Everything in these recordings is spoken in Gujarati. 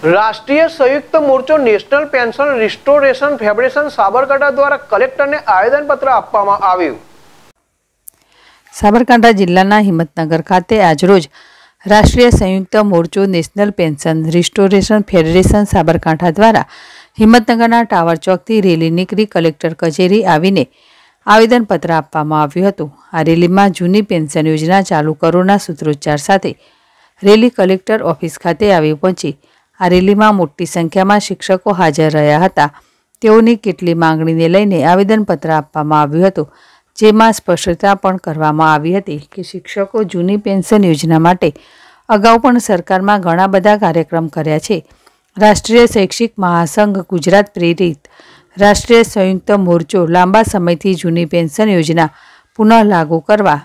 राष्ट्रीय संयुक्त मोर्चो national pension restoration federation Sabarkantha द्वारा कलेक्टर ने आवेदनपत्र आपवामां आव्युं। साबरकांठा जिल्लाना हिम्मतनगर खाते આજરોજ રાષ્ટ્રીય સંયુક્ત મોરચો national pension restoration federation Sabarkantha દ્વારા હિંમતનગરના ટાવર ચોકથી રેલી નીકળી કલેક્ટર કચેરી આવીને આવેદનપત્ર આપવામાં આવ્યું હતું। આ રેલીમાં જૂની પેન્શન યોજના ચાલુ કરોના સૂત્રોચ્ચાર સાથે રેલી કલેક્ટર ઓફિસ ખાતે આવી પહોંચી। આ રેલીમાં મોટી સંખ્યામાં શિક્ષકો હાજર રહ્યા હતા। તેઓની કેટલી માંગણીને લઈને આવેદનપત્ર આપવામાં આવ્યું હતું, જેમાં સ્પષ્ટતા પણ કરવામાં આવી હતી કે શિક્ષકો જૂની પેન્શન યોજના માટે અગાઉ પણ સરકારમાં ઘણા બધા કાર્યક્રમ કર્યા છે। રાષ્ટ્રીય શૈક્ષિક મહાસંઘ ગુજરાત પ્રેરિત રાષ્ટ્રીય સંયુક્ત મોરચો લાંબા સમયથી જૂની પેન્શન યોજના પુનઃ લાગુ કરવા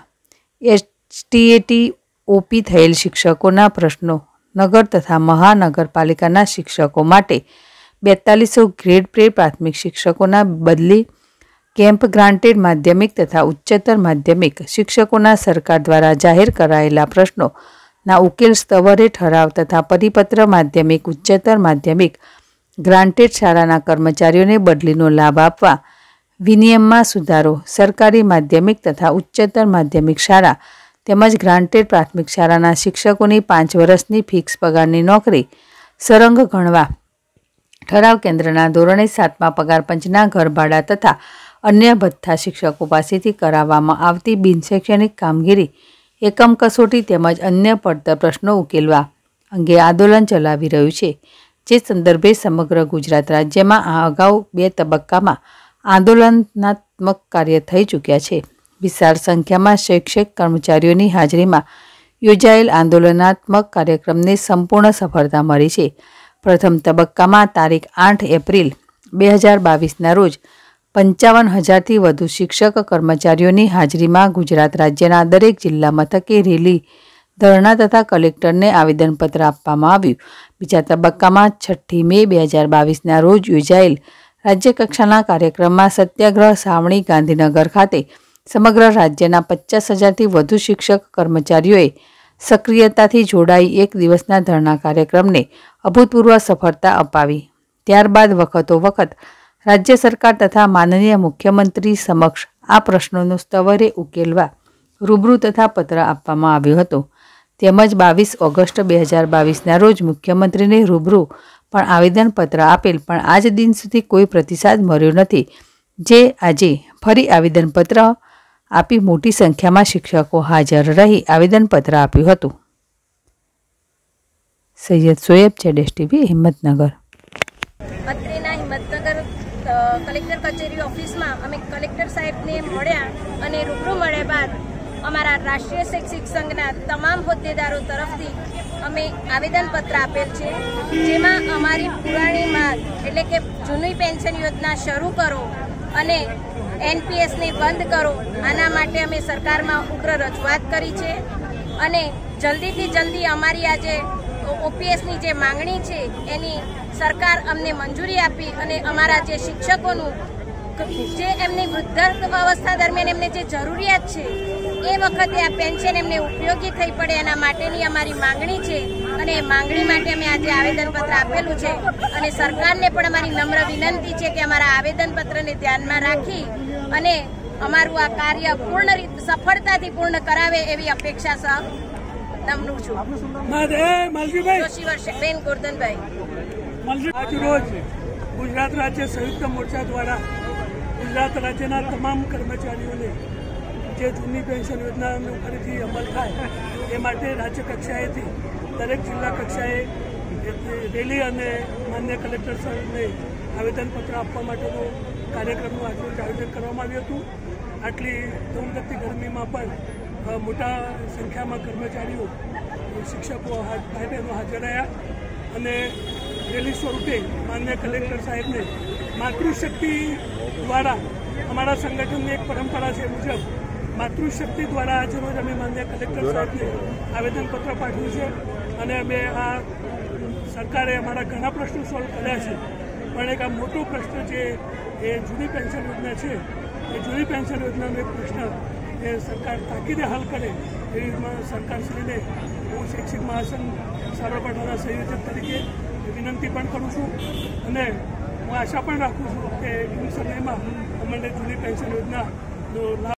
એસટીએટી ઓપી થયેલ શિક્ષકોના પ્રશ્નો નગર તથા મહાનગરપાલિકાના શિક્ષકો માટે 4200 ગ્રેડ પ્રે પ્રાથમિક શિક્ષકોના બદલી કેમ્પ ગ્રાન્ટેડ માધ્યમિક તથા ઉચ્ચતર માધ્યમિક શિક્ષકોના સરકાર દ્વારા જાહેર કરાયેલા પ્રશ્નોના ઉકેલ સ્તવરે ઠરાવ તથા પરિપત્ર માધ્યમિક ઉચ્ચતર માધ્યમિક ગ્રાન્ટેડ શાળાના કર્મચારીઓને બદલીનો લાભ આપવા વિનિયમમાં સુધારો સરકારી માધ્યમિક તથા ઉચ્ચતર માધ્યમિક શાળા તેમજ ગ્રાન્ટેડ પ્રાથમિક શાળાના શિક્ષકોની 5 વર્ષની ફિક્સ પગારની નોકરી સરંગ ગણવા ઠરાવ કેન્દ્રના ધોરણે 7મા પગાર પંચના ઘર ભાડા તથા અન્ય ભથ્થા શિક્ષકો પાસેથી કરાવવામાં આવતી બિનશૈક્ષણિક કામગીરી એકમ કસોટી તેમજ અન્ય પડતર પ્રશ્નો ઉકેલવા અંગે આંદોલન ચલાવી રહ્યું છે। જે સંદર્ભે સમગ્ર ગુજરાત રાજ્યમાં આ અગાઉ 2 તબક્કામાં આંદોલનાત્મક કાર્ય થઈ ચૂક્યા છે। વિશાળ સંખ્યામાં શૈક્ષિક કર્મચારીઓની હાજરીમાં યોજાયેલ આંદોલનાત્મક કાર્યક્રમને સંપૂર્ણ સફળતા મળી છે। પ્રથમ તબક્કામાં તારીખ 8 એપ્રિલ 2022ના રોજ 55,000થી વધુ શિક્ષક કર્મચારીઓની હાજરીમાં ગુજરાત રાજ્યના દરેક જિલ્લા મથકે રેલી ધરણા તથા કલેક્ટરને આવેદનપત્ર આપવામાં આવ્યું। બીજા તબક્કામાં 6 મે 2022ના રોજ યોજાયેલ રાજ્યકક્ષાના કાર્યક્રમમાં સત્યાગ્રહ છાવણી ગાંધીનગર ખાતે સમગ્ર રાજ્યના 50,000થી વધુ શિક્ષક કર્મચારીઓએ સક્રિયતાથી જોડાઈ એક દિવસના ધરણા કાર્યક્રમને અભૂતપૂર્વ સફળતા અપાવી। ત્યારબાદ વખતો વખત રાજ્ય સરકાર તથા માનનીય મુખ્યમંત્રી સમક્ષ આ પ્રશ્નોનો સ્તવરે ઉકેલવા રૂબરૂ તથા પત્ર આપવામાં આવ્યો હતો। તેમજ 22 ઓગસ્ટ 2022ના રોજ મુખ્યમંત્રીને રૂબરૂ પણ આવેદનપત્ર આપેલ, પણ આજ દિન સુધી કોઈ પ્રતિસાદ મળ્યો નથી। જે આજે ફરી આવેદનપત્ર આપી મોટી સંખ્યામાં શિક્ષકો હાજર રહી આવેદનપત્ર આપ્યું હતું। સૈયદ સોએબ જેડેશ ટીવી હિંમતનગર। અત્રેના હિંમતનગર કલેક્ટર કચેરી ઓફિસમાં અમે કલેક્ટર સાહેબને મળ્યા અને રૂબરૂ મળ્યા બાદ અમારા રાષ્ટ્રીય શૈક્ષિક સંઘના તમામ હોદ્દેદારો તરફથી અમે આવેદનપત્ર આપેલ છે, જેમાં અમારી પુરાણી માંગ એટલે કે જૂની પેન્શન યોજના શરૂ કરો અને એનપીએસને બંધ કરો, આના માટે અમે સરકારમાં ઉગ્ર રજૂઆત કરી છે અને જલ્દીથી જલ્દી અમારી આજે ઓપીએસની જે માંગણી છે એની સરકાર અમને મંજૂરી આપી અને અમારા જે શિક્ષકોનું જે એમની વૃદ્ધ અવસ્થા દરમિયાન એમને જે જરૂરિયાત છે એ વખતે આ પેન્શન એમને ઉપયોગી થઈ પડે એના માટેની અમારી માંગણી છે અને એ માંગણી માટે અમે આજે આવેદનપત્ર આપેલું છે અને સરકારને પણ અમારી નમ્ર વિનંતી છે કે અમારા આવેદનપત્રને ધ્યાનમાં રાખી અને અમારું આ કાર્ય સફળતાથી પૂર્ણ કરાવે એવી અપેક્ષા સહ નમનું છું। જોશી વર્ષબેન ગોરધનભાઈ। આજરોજ ગુજરાત રાજ્ય સંયુક્ત મોરચા દ્વારા ગુજરાત રાજ્યના તમામ કર્મચારીઓને જે જૂની પેન્શન યોજનાનો ફરીથી અમલ થાય એ માટે રાજ્ય કક્ષાએથી દરેક જિલ્લા કક્ષાએ રેલી અને માન્ય કલેક્ટર સાહેબને આવેદનપત્ર આપવા માટેનો કાર્યક્રમનું આજરોજ આયોજન કરવામાં આવ્યું હતું। આટલી ધૂમધકતી ગરમીમાં પણ મોટા સંખ્યામાં કર્મચારીઓ શિક્ષકો ભાઈ બહેનો હાજર રહ્યા અને રેલી સ્વરૂપે માન્ય કલેક્ટર સાહેબને માતૃશક્તિ દ્વારા અમારા સંગઠનની એક પરંપરા છે મુજબ માતૃશક્તિ દ્વારા આજે રોજ અમે માન્ય કલેક્ટર સાહેબને આવેદનપત્ર પાઠવ્યું છે અને અમે આ સરકારે અમારા ઘણા પ્રશ્નો સોલ્વ કર્યા છે, પણ એક આ મોટો પ્રશ્ન જે એ જૂની પેન્શન યોજના છે એ જૂની પેન્શન યોજનાનો એક પ્રશ્ન એ સરકાર તાકીદે હલ કરે એવી સરકારશ્રીને હું શૈક્ષિક મહાસંઘ સાબરકાંઠાના સંયોજક તરીકે વિનંતી પણ કરું છું અને હું આશા પણ રાખું છું કે ટૂંક સમયમાં અમને જૂની પેન્શન યોજનાનો લાભ